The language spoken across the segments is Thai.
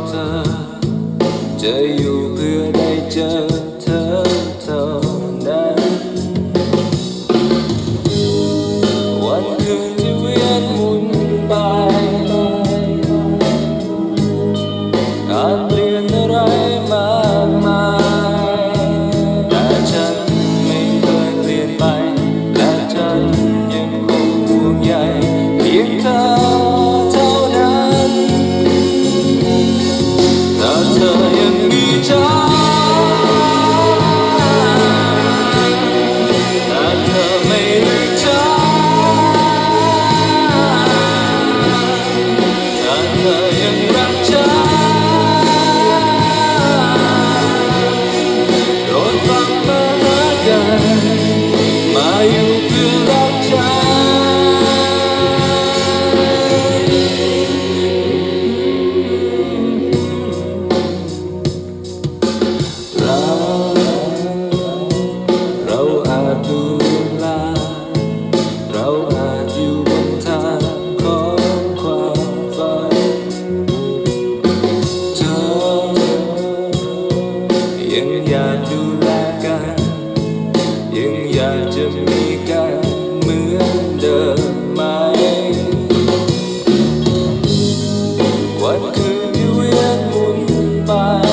เธอจะอยู่เพื่อได้เจอเธอเท่านั้นวันคืนที่เวียนหมุนไปอาจเปลี่ยนอะไรมากมายแต่ฉันไม่เคยเปลี่ยนไปและฉันยังคงห่วงใยเพียงเธอเท่านั้นถ้าเธอยังมีฉันถ้าเธอไม่ลืมฉันถ้าเธอยังรักฉันโปรดฟังมาหากันมาอยู่เพื่อรักฉันเราอาจดูเวลาเราอาจอยู่บนทางของความฝันเธอยังอยากดูแลกันยังอยากจะมีกันเหมือนเดิมไหมวันคืนที่เวียนหมุนไป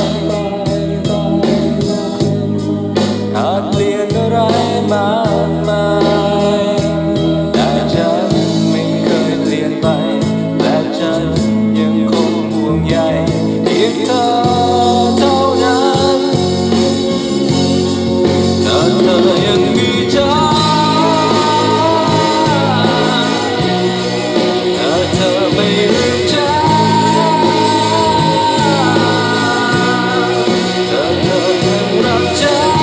อาจเปลี่ยนอะไรมากมายแต่ฉันไม่เคยเปลี่ยนไปและฉันยังคงห่วงใยเพียงเธอเท่านั้นถ้าเธอยังมีฉันถ้าเธอไม่ลืมฉันถ้าเธอยังรักฉัน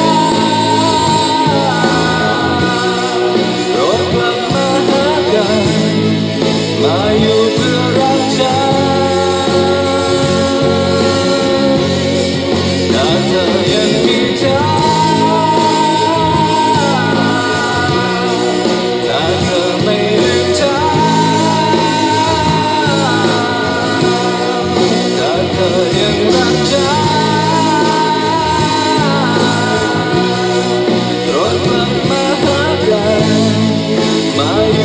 โปรดกลับมาหากันมาอยู่เพื่อรักฉันถ้าเธอยังมีฉันถ้าเธอไม่ลืมฉันถ้าเธอยังรักฉันโปรดกลับมาหากันมา